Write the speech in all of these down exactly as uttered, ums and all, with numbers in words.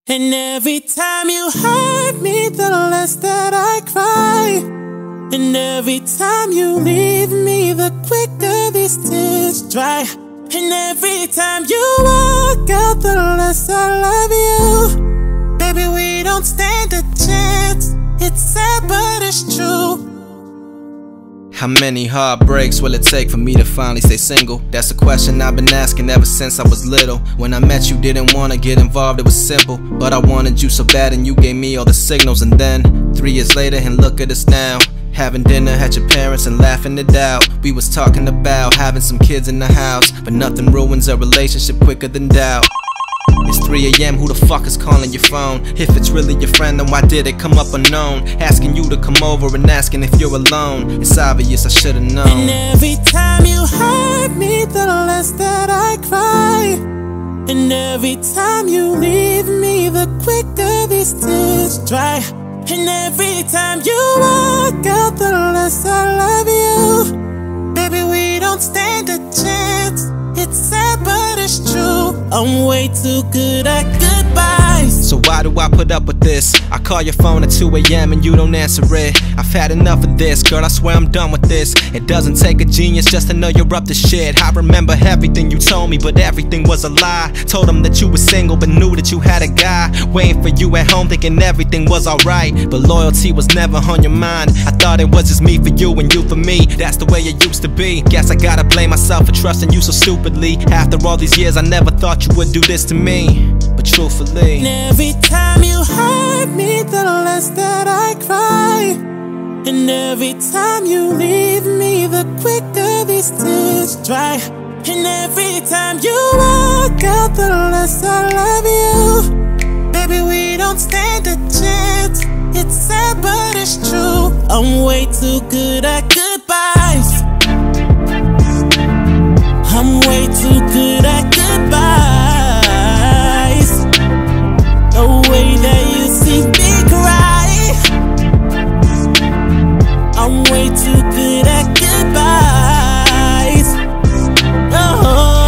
And every time you hurt me, the less that I cry. And every time you leave me, the quicker these tears dry. And every time you walk out, the less I love you. Baby, we don't stand a chance. It's sad, but it's true. How many heartbreaks will it take for me to finally stay single? That's a question I've been asking ever since I was little. When I met you, didn't wanna get involved, it was simple. But I wanted you so bad and you gave me all the signals. And then, three years later, and look at us now, having dinner at your parents and laughing it out. We was talking about having some kids in the house, but nothing ruins a relationship quicker than doubt. It's three A M, who the fuck is calling your phone? If it's really your friend, then why did it come up unknown? Asking you to come over and asking if you're alone. It's obvious I should've known. And every time you hurt me, the less that I cry. And every time you leave me, the quicker these tears dry. And every time you walk out, the less I love you. Baby, we don't stand a chance. It's sad, but it's true. I'm way too good at goodbyes. So why do I put up with this? I call your phone at two A M and you don't answer it. I've had enough of this, girl, I swear I'm done with this. It doesn't take a genius just to know you're up to shit. I remember everything you told me, but everything was a lie. Told him that you were single, but knew that you had a guy waiting for you at home, thinking everything was alright. But loyalty was never on your mind. I thought it was just me for you and you for me. That's the way it used to be. Guess I gotta blame myself for trusting you so stupidly. After all these years, I never thought you would do this to me. But truthfully, and every time you hurt me, the less that I cry. And every time you leave me, the quicker these tears dry. And every time you walk out, the less I love you. Baby, we don't stand a chance. It's sad, but it's true. I'm way too good at goodbyes. I'm way too good at goodbyes. The way that you see me cry, I'm way too good at goodbyes. Oh,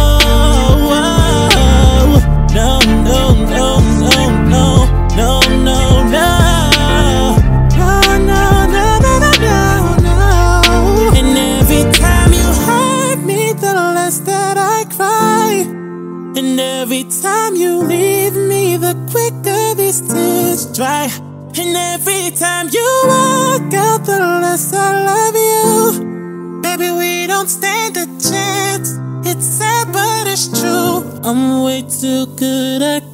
oh, no, no, no, no, no, no, no, no, no, no, no, no, no, no. And every time you hurt me, the less that I cry. And every time you leave me, the quicker these tears dry. And every time you walk out, the less I love you. Baby, we don't stand a chance. It's sad, but it's true. I'm way too good at